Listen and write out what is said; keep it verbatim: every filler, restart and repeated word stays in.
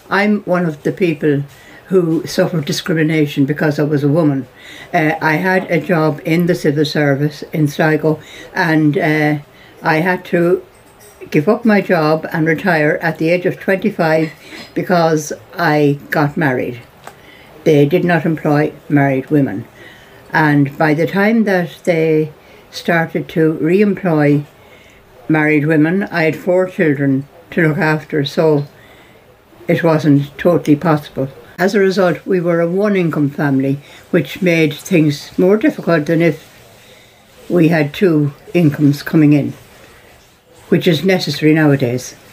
I'm one of the people who suffered discrimination because I was a woman. Uh, I had a job in the civil service in Sligo, and uh, I had to give up my job and retire at the age of twenty-five because I got married. They did not employ married women. And by the time that they started to re-employ married women, I had four children to look after, so it wasn't totally possible. As a result, we were a one-income family, which made things more difficult than if we had two incomes coming in, which is necessary nowadays.